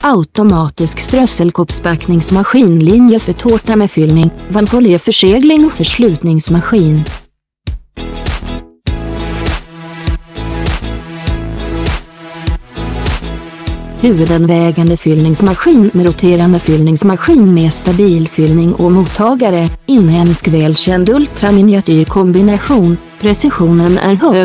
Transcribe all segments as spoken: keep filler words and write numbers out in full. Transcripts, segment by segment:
Automatisk strösselkoppspackningsmaskinlinje för tårta med fyllning, vanfolieforsegling och förslutningsmaskin. Huvudanvägande fyllningsmaskin med roterande fyllningsmaskin med stabil fyllning och mottagare, inhemsk välkänd ultraminiatyrkombination, precisionen är hög.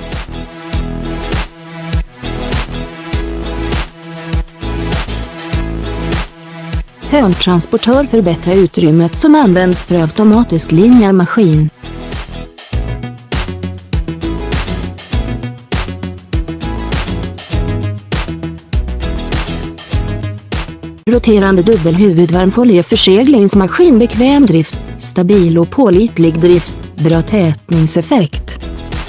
Hörntransportör förbättrar utrymmet som används för automatisk linjemaskin. Roterande dubbelhuvudvarmfolieforseglingsmaskin, bekväm drift, stabil och pålitlig drift, bra tätningseffekt.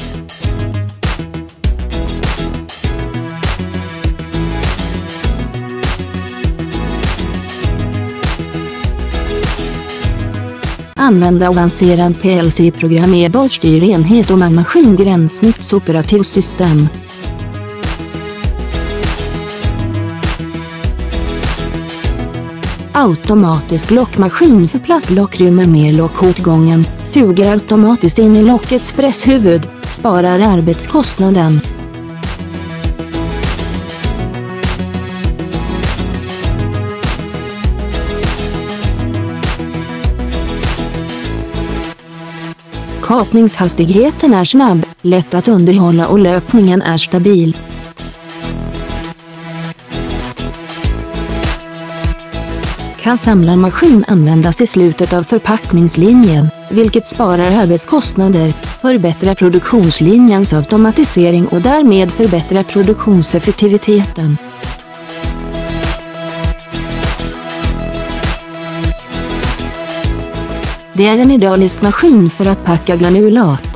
Använda avancerad P L C-programmerbar styrenhet och maskingränssnittsoperativsystem. Automatisk lockmaskin för plastlock, rymmer mer lock åt gången, suger automatiskt in i lockets presshuvud, sparar arbetskostnaden. Kapningshastigheten är snabb, lätt att underhålla och löpningen är stabil. Kan samlarmaskin användas i slutet av förpackningslinjen, vilket sparar arbetskostnader, förbättrar produktionslinjens automatisering och därmed förbättrar produktionseffektiviteten. Det är en idealisk maskin för att packa granulat.